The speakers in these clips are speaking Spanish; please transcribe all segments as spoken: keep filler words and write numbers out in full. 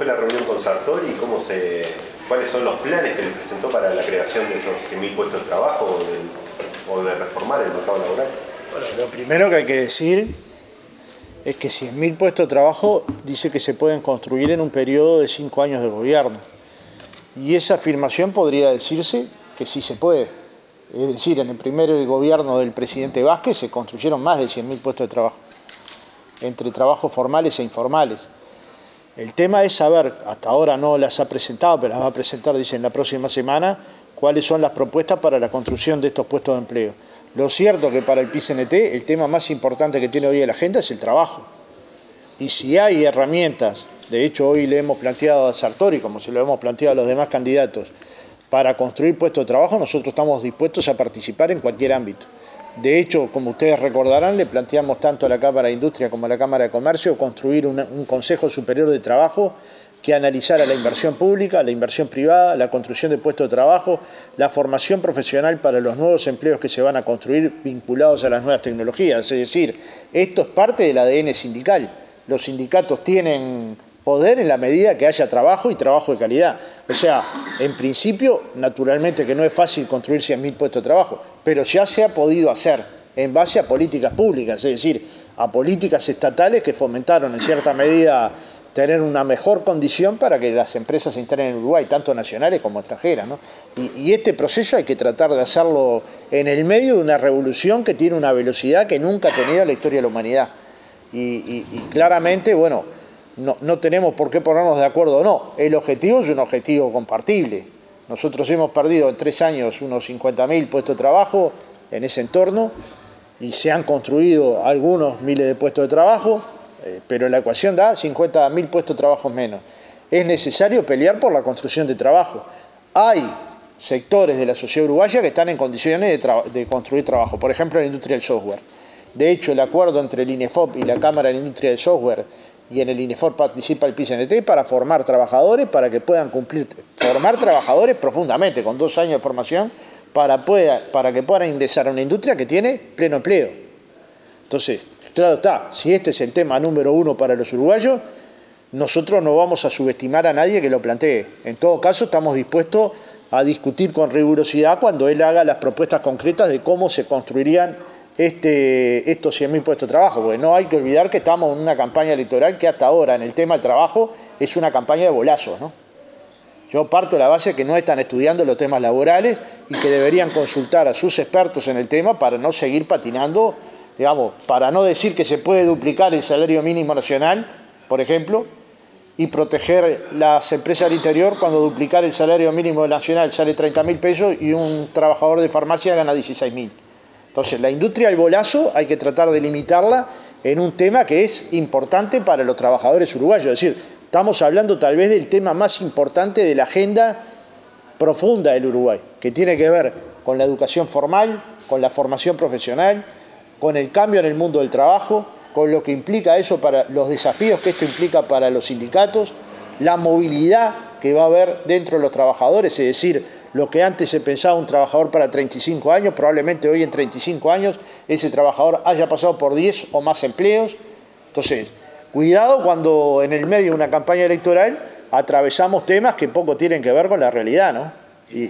fue la reunión con Sartori? ¿Cómo se, ¿Cuáles son los planes que les presentó para la creación de esos cien mil puestos de trabajo o de, o de reformar el mercado laboral? Bueno, lo primero que hay que decir es que cien mil puestos de trabajo dice que se pueden construir en un periodo de cinco años de gobierno. Y esa afirmación podría decirse que sí se puede. Es decir, en el primer gobierno del presidente Vázquez se construyeron más de cien mil puestos de trabajo, entre trabajos formales e informales. El tema es saber, hasta ahora no las ha presentado, pero las va a presentar, dicen, la próxima semana, cuáles son las propuestas para la construcción de estos puestos de empleo. Lo cierto es que para el P I C N T el tema más importante que tiene hoy en la agenda es el trabajo. Y si hay herramientas, de hecho hoy le hemos planteado a Sartori, como se lo hemos planteado a los demás candidatos, para construir puestos de trabajo, nosotros estamos dispuestos a participar en cualquier ámbito. De hecho, como ustedes recordarán, le planteamos tanto a la Cámara de Industria como a la Cámara de Comercio construir una, un Consejo Superior de Trabajo que analizara la inversión pública, la inversión privada, la construcción de puestos de trabajo, la formación profesional para los nuevos empleos que se van a construir vinculados a las nuevas tecnologías. Es decir, esto es parte del A D N sindical. Los sindicatos tienen poder en la medida que haya trabajo y trabajo de calidad. O sea, en principio, naturalmente que no es fácil construir cien mil puestos de trabajo, pero ya se ha podido hacer en base a políticas públicas, es decir, a políticas estatales que fomentaron en cierta medida tener una mejor condición para que las empresas se instalen en Uruguay, tanto nacionales como extranjeras, ¿no? Y, y este proceso hay que tratar de hacerlo en el medio de una revolución que tiene una velocidad que nunca ha tenido la historia de la humanidad. Y, y, y claramente, bueno, no, no tenemos por qué ponernos de acuerdo o no. El objetivo es un objetivo compartible. Nosotros hemos perdido en tres años unos cincuenta mil puestos de trabajo en ese entorno y se han construido algunos miles de puestos de trabajo, eh, pero la ecuación da cincuenta mil puestos de trabajo menos. Es necesario pelear por la construcción de trabajo. Hay sectores de la sociedad uruguaya que están en condiciones de, de construir trabajo, por ejemplo, la industria del software. De hecho, el acuerdo entre el INEFOP y la Cámara de la Industria del Software, y en el INEFOP participa el P I C N T para formar trabajadores, para que puedan cumplir, formar trabajadores profundamente, con dos años de formación, para, pueda, para que puedan ingresar a una industria que tiene pleno empleo. Entonces, claro está, si este es el tema número uno para los uruguayos, nosotros no vamos a subestimar a nadie que lo plantee. En todo caso, estamos dispuestos a discutir con rigurosidad cuando él haga las propuestas concretas de cómo se construirían Este, estos cien mil puestos de trabajo, porque no hay que olvidar que estamos en una campaña electoral que hasta ahora en el tema del trabajo es una campaña de bolazos, ¿no? Yo parto de la base que no están estudiando los temas laborales y que deberían consultar a sus expertos en el tema para no seguir patinando, digamos, para no decir que se puede duplicar el salario mínimo nacional, por ejemplo, y proteger las empresas del interior cuando duplicar el salario mínimo nacional sale treinta mil pesos y un trabajador de farmacia gana dieciséis mil. Entonces, la industria del bolazo hay que tratar de limitarla en un tema que es importante para los trabajadores uruguayos. Es decir, estamos hablando tal vez del tema más importante de la agenda profunda del Uruguay, que tiene que ver con la educación formal, con la formación profesional, con el cambio en el mundo del trabajo, con lo que implica eso para los desafíos que esto implica para los sindicatos, la movilidad que va a haber dentro de los trabajadores, es decir, lo que antes se pensaba un trabajador para treinta y cinco años, probablemente hoy en treinta y cinco años ese trabajador haya pasado por diez o más empleos. Entonces, cuidado cuando en el medio de una campaña electoral atravesamos temas que poco tienen que ver con la realidad, ¿no? Y,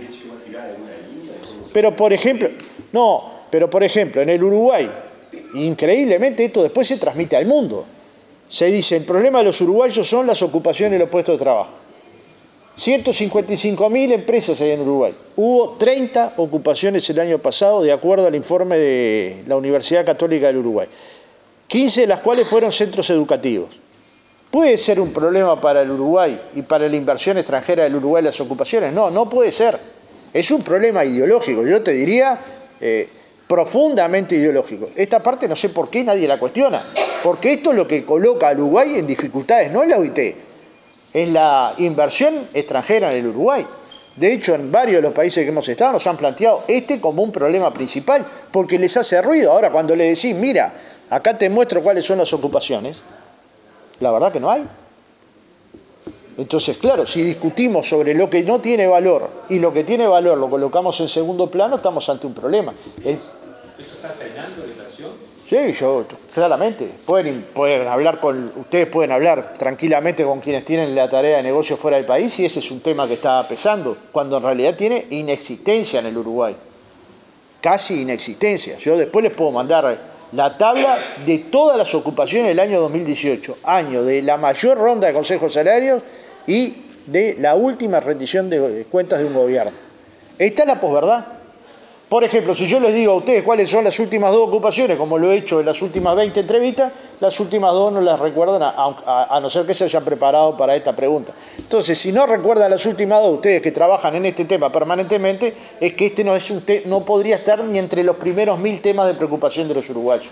pero por ejemplo, no, pero por ejemplo, en el Uruguay, increíblemente esto después se transmite al mundo. Se dice, el problema de los uruguayos son las ocupaciones y los puestos de trabajo. ciento cincuenta y cinco mil empresas hay en Uruguay. Hubo treinta ocupaciones el año pasado, de acuerdo al informe de la Universidad Católica del Uruguay. quince de las cuales fueron centros educativos. ¿Puede ser un problema para el Uruguay y para la inversión extranjera del Uruguay las ocupaciones? No, no puede ser. Es un problema ideológico, yo te diría eh, profundamente ideológico. Esta parte no sé por qué nadie la cuestiona, porque esto es lo que coloca al Uruguay en dificultades, no en la O I T, en la inversión extranjera en el Uruguay. De hecho, en varios de los países que hemos estado nos han planteado este como un problema principal, porque les hace ruido. Ahora, cuando le decís, mira, acá te muestro cuáles son las ocupaciones, la verdad que no hay. Entonces, claro, si discutimos sobre lo que no tiene valor y lo que tiene valor lo colocamos en segundo plano, estamos ante un problema. Es... ¿Eso está frenando la inversión? Sí, yo, claramente. Pueden, pueden hablar con, ustedes pueden hablar tranquilamente con quienes tienen la tarea de negocio fuera del país y ese es un tema que está pesando, cuando en realidad tiene inexistencia en el Uruguay. Casi inexistencia. Yo después les puedo mandar la tabla de todas las ocupaciones del año dos mil dieciocho, año de la mayor ronda de consejos salarios y de la última rendición de cuentas de un gobierno. Esta es la posverdad. Por ejemplo, si yo les digo a ustedes cuáles son las últimas dos ocupaciones, como lo he hecho en las últimas veinte entrevistas, las últimas dos no las recuerdan, a, a, a no ser que se hayan preparado para esta pregunta. Entonces, si no recuerdan las últimas dos, ustedes que trabajan en este tema permanentemente, es que este no, es un te no podría estar ni entre los primeros mil temas de preocupación de los uruguayos.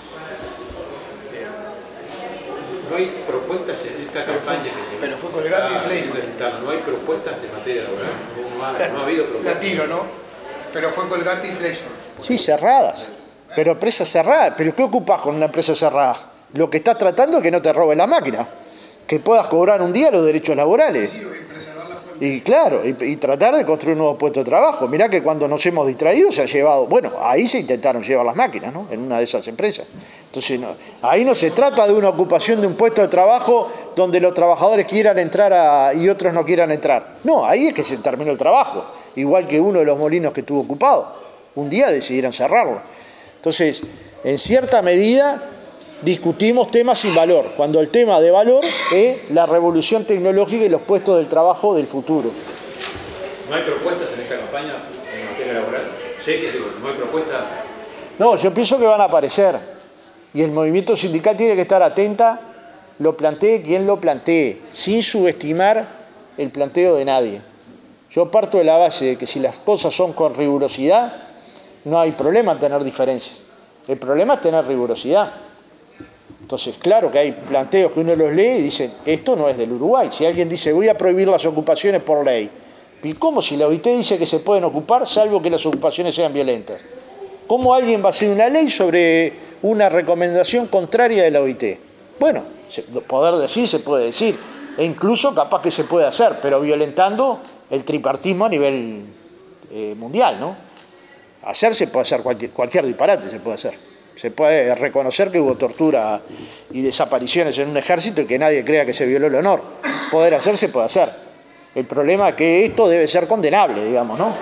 No hay propuestas en esta campaña que se... Pero fue Colgate y Fleischmann. No hay propuestas en materia laboral. No ha, no ha habido propuestas. La tiro, ¿no? Pero fue Colgate y Fleischmann. Sí, cerradas. Pero empresas cerradas. ¿Pero qué ocupas con una empresa cerrada? Lo que estás tratando es que no te robe la máquina. Que puedas cobrar un día los derechos laborales. Y claro, y, y tratar de construir nuevos puestos de trabajo. Mirá que cuando nos hemos distraído se ha llevado... Bueno, ahí se intentaron llevar las máquinas, ¿no? En una de esas empresas. Entonces, no, ahí no se trata de una ocupación de un puesto de trabajo donde los trabajadores quieran entrar a, y otros no quieran entrar. No, ahí es que se terminó el trabajo. Igual que uno de los molinos que estuvo ocupado. Un día decidieron cerrarlo. Entonces, en cierta medida, discutimos temas sin valor, cuando el tema de valor es la revolución tecnológica y los puestos del trabajo del futuro. ¿No hay propuestas en esta campaña en materia laboral? Sé que digo, no hay propuestas. No, yo pienso que van a aparecer. Y el movimiento sindical tiene que estar atenta, lo plantee quien lo plantee, sin subestimar el planteo de nadie. Yo parto de la base de que si las cosas son con rigurosidad, no hay problema en tener diferencias. El problema es tener rigurosidad. Entonces, claro que hay planteos que uno los lee y dicen, esto no es del Uruguay. Si alguien dice, voy a prohibir las ocupaciones por ley. ¿Y cómo si la O I T dice que se pueden ocupar salvo que las ocupaciones sean violentas? ¿Cómo alguien va a hacer una ley sobre una recomendación contraria de la O I T? Bueno, poder decir se puede decir. E incluso capaz que se puede hacer, pero violentando el tripartismo a nivel eh, mundial, ¿no? Hacer se puede hacer, cualquier, cualquier disparate se puede hacer. Se puede reconocer que hubo tortura y desapariciones en un ejército y que nadie crea que se violó el honor. Poder hacer se puede hacer. El problema es que esto debe ser condenable, digamos, ¿no?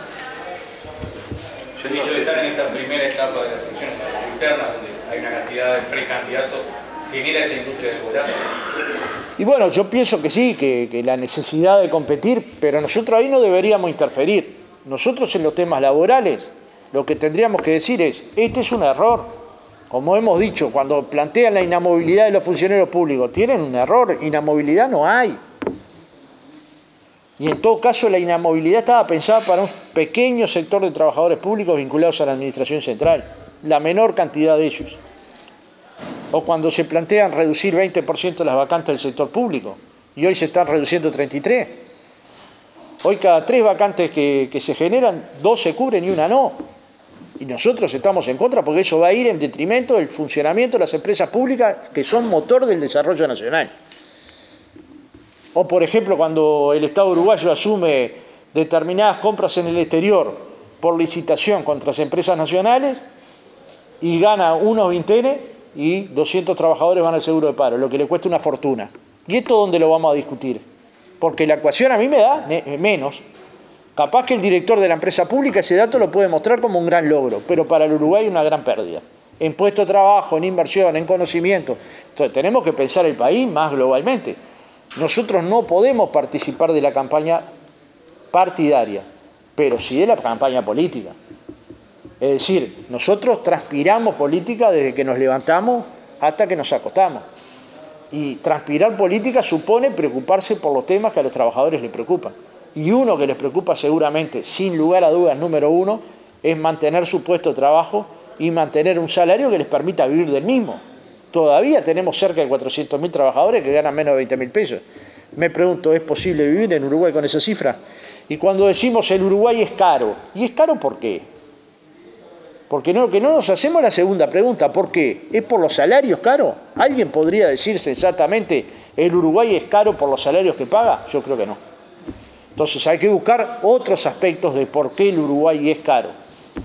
Yo he dicho de estar en esta primera etapa de las elecciones internas, donde hay una cantidad de precandidatos, genera esa industria del golazo. Y bueno, yo pienso que sí, que, que la necesidad de competir, pero nosotros ahí no deberíamos interferir. Nosotros en los temas laborales, lo que tendríamos que decir es, este es un error. Como hemos dicho, cuando plantean la inamovilidad de los funcionarios públicos, tienen un error, inamovilidad no hay. Y en todo caso la inamovilidad estaba pensada para un pequeño sector de trabajadores públicos vinculados a la administración central, la menor cantidad de ellos. O cuando se plantean reducir veinte por ciento las vacantes del sector público, y hoy se están reduciendo treinta y tres. Hoy cada tres vacantes que, que se generan, dos se cubren y una no. Y nosotros estamos en contra porque eso va a ir en detrimento del funcionamiento de las empresas públicas que son motor del desarrollo nacional. O por ejemplo cuando el Estado uruguayo asume determinadas compras en el exterior por licitación contra las empresas nacionales y gana unos vintenes y doscientos trabajadores van al seguro de paro, lo que le cuesta una fortuna. ¿Y esto dónde lo vamos a discutir? Porque la ecuación a mí me da menos. Capaz que el director de la empresa pública ese dato lo puede mostrar como un gran logro, pero para el Uruguay una gran pérdida. En puesto de trabajo, en inversión, en conocimiento. Entonces tenemos que pensar el país más globalmente. Nosotros no podemos participar de la campaña partidaria, pero sí de la campaña política. Es decir, nosotros transpiramos política desde que nos levantamos hasta que nos acostamos. Y transpirar política supone preocuparse por los temas que a los trabajadores les preocupan. Y uno que les preocupa seguramente, sin lugar a dudas, número uno, es mantener su puesto de trabajo y mantener un salario que les permita vivir del mismo. Todavía tenemos cerca de cuatrocientos mil trabajadores que ganan menos de veinte mil pesos. Me pregunto, ¿es posible vivir en Uruguay con esa cifra? Y cuando decimos el Uruguay es caro, ¿y es caro por qué? Porque no, que no nos hacemos la segunda pregunta, ¿por qué? ¿Es por los salarios caros? ¿Alguien podría decir sensatamente el Uruguay es caro por los salarios que paga? Yo creo que no. Entonces hay que buscar otros aspectos de por qué el Uruguay es caro.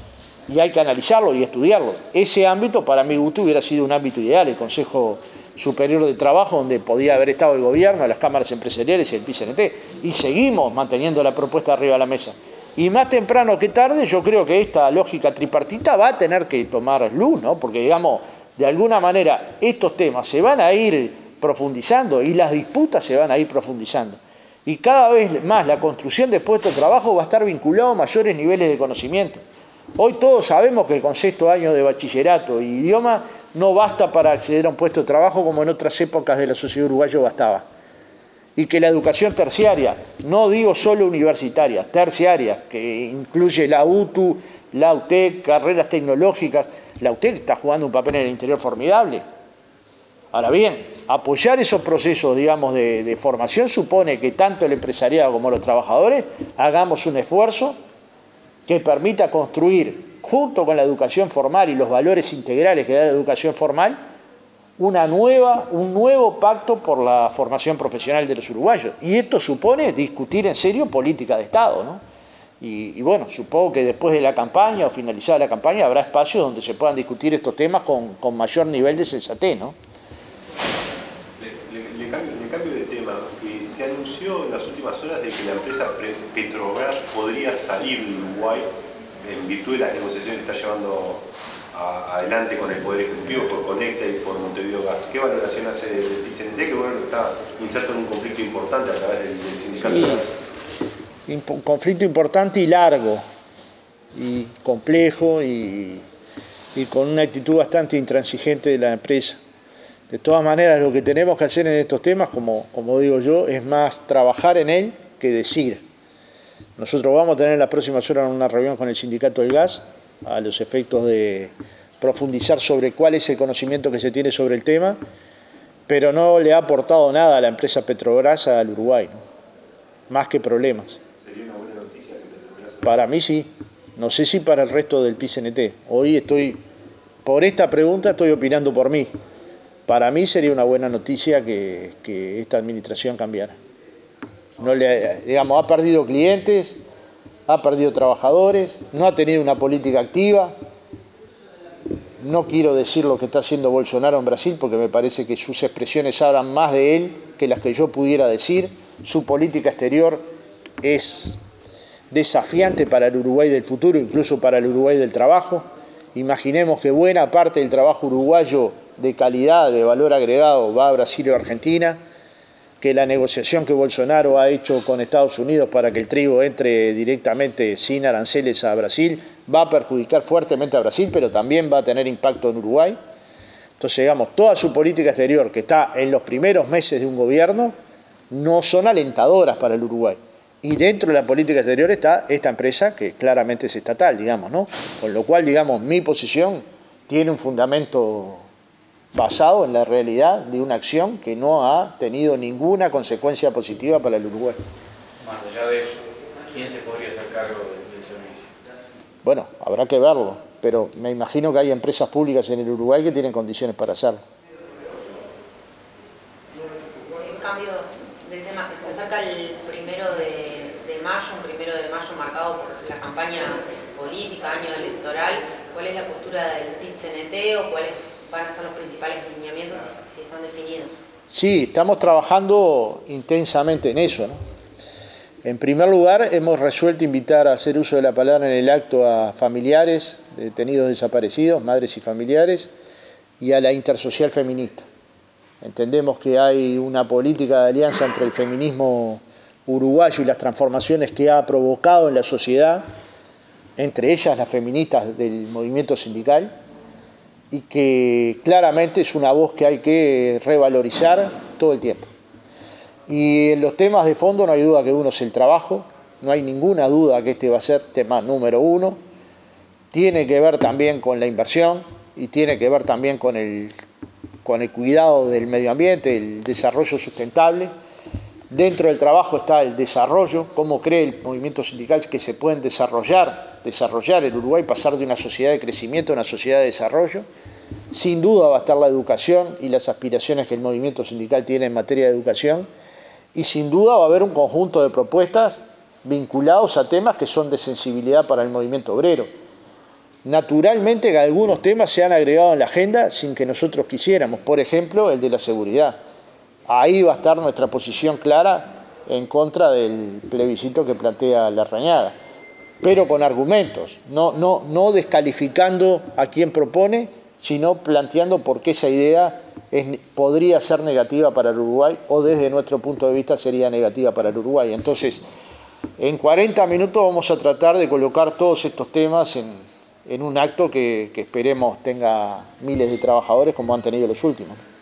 y hay que analizarlo y estudiarlo. Ese ámbito, para mi gusto, hubiera sido un ámbito ideal, el Consejo Superior de Trabajo, donde podía haber estado el gobierno, las cámaras empresariales y el P I C N T, y seguimos manteniendo la propuesta arriba de la mesa. Y más temprano que tarde, yo creo que esta lógica tripartita va a tener que tomar luz, ¿no? Porque, digamos, de alguna manera estos temas se van a ir profundizando y las disputas se van a ir profundizando. Y cada vez más la construcción de puestos de trabajo va a estar vinculado a mayores niveles de conocimiento. Hoy todos sabemos que con sexto año de bachillerato y idioma no basta para acceder a un puesto de trabajo como en otras épocas de la sociedad uruguaya bastaba. Y que la educación terciaria, no digo solo universitaria, terciaria, que incluye la U T U, la U T E C, carreras tecnológicas, la U T E C está jugando un papel en el interior formidable. Ahora bien, apoyar esos procesos, digamos, de, de formación supone que tanto el empresariado como los trabajadores hagamos un esfuerzo que permita construir, junto con la educación formal y los valores integrales que da la educación formal, una nueva, un nuevo pacto por la formación profesional de los uruguayos. Y esto supone discutir en serio política de Estado, ¿no? Y, y bueno, supongo que después de la campaña o finalizada la campaña habrá espacios donde se puedan discutir estos temas con, con mayor nivel de sensatez, ¿no? Le, le, le, cambio, le cambio de tema. Eh, se anunció en las últimas horas de que la empresa Petrobras podría salir de Uruguay en virtud de las negociaciones que está llevando a, adelante con el Poder Ejecutivo por Conecta y por Montevideo Gas. ¿Qué valoración hace del P I C N T, que bueno, está inserto en un conflicto importante a través del, del sindicato sí. de gas? Un conflicto importante y largo, y complejo, y, y con una actitud bastante intransigente de la empresa. De todas maneras, lo que tenemos que hacer en estos temas, como, como digo yo, es más trabajar en él que decir. Nosotros vamos a tener en las próximas horas una reunión con el sindicato del gas, a los efectos de profundizar sobre cuál es el conocimiento que se tiene sobre el tema, pero no le ha aportado nada a la empresa Petrobras al Uruguay, ¿no? Más que problemas. ¿Sería una buena noticia que Petrobras? Para mí sí, no sé si para el resto del P I C N T. Hoy estoy, por esta pregunta estoy opinando por mí. Para mí sería una buena noticia que, que esta administración cambiara. No le, digamos, ha perdido clientes, ha perdido trabajadores, no ha tenido una política activa. No quiero decir lo que está haciendo Bolsonaro en Brasil, porque me parece que sus expresiones hablan más de él que las que yo pudiera decir. Su política exterior es desafiante para el Uruguay del futuro, incluso para el Uruguay del trabajo. Imaginemos que buena parte del trabajo uruguayo de calidad, de valor agregado, va a Brasil o Argentina, que la negociación que Bolsonaro ha hecho con Estados Unidos para que el trigo entre directamente sin aranceles a Brasil va a perjudicar fuertemente a Brasil, pero también va a tener impacto en Uruguay. Entonces, digamos, toda su política exterior que está en los primeros meses de un gobierno no son alentadoras para el Uruguay. Y dentro de la política exterior está esta empresa que claramente es estatal, digamos, ¿no? Con lo cual, digamos, mi posición tiene un fundamento basado en la realidad de una acción que no ha tenido ninguna consecuencia positiva para el Uruguay. Más allá de eso, ¿quién se podría hacer cargo del servicio? Bueno, habrá que verlo, pero me imagino que hay empresas públicas en el Uruguay que tienen condiciones para hacerlo. En cambio de tema, se acerca el primero de, de mayo, un primero de mayo marcado por la campaña política, año electoral. ¿Cuál es la postura del P I C N T o cuáles van a ser los principales lineamientos si están definidos? Sí, estamos trabajando intensamente en eso, ¿no? En primer lugar, hemos resuelto invitar a hacer uso de la palabra en el acto a familiares de detenidos desaparecidos, madres y familiares, y a la intersocial feminista. Entendemos que hay una política de alianza entre el feminismo uruguayo y las transformaciones que ha provocado en la sociedad, entre ellas las feministas del movimiento sindical, y que claramente es una voz que hay que revalorizar todo el tiempo. Y en los temas de fondo no hay duda que uno es el trabajo, no hay ninguna duda que este va a ser tema número uno. Tiene que ver también con la inversión y tiene que ver también con el, con el cuidado del medio ambiente, el desarrollo sustentable. Dentro del trabajo está el desarrollo, cómo cree el movimiento sindical que se pueden desarrollar, desarrollar el Uruguay, pasar de una sociedad de crecimiento a una sociedad de desarrollo. Sin duda va a estar la educación y las aspiraciones que el movimiento sindical tiene en materia de educación. Y sin duda va a haber un conjunto de propuestas vinculados a temas que son de sensibilidad para el movimiento obrero. naturalmente que algunos temas se han agregado en la agenda sin que nosotros quisiéramos, por ejemplo, el de la seguridad. Ahí va a estar nuestra posición clara en contra del plebiscito que plantea Larrañaga, pero con argumentos, no, no, no descalificando a quien propone, sino planteando por qué esa idea es, podría ser negativa para el Uruguay o desde nuestro punto de vista sería negativa para el Uruguay. Entonces, en cuarenta minutos vamos a tratar de colocar todos estos temas en, en un acto que, que esperemos tenga miles de trabajadores como han tenido los últimos.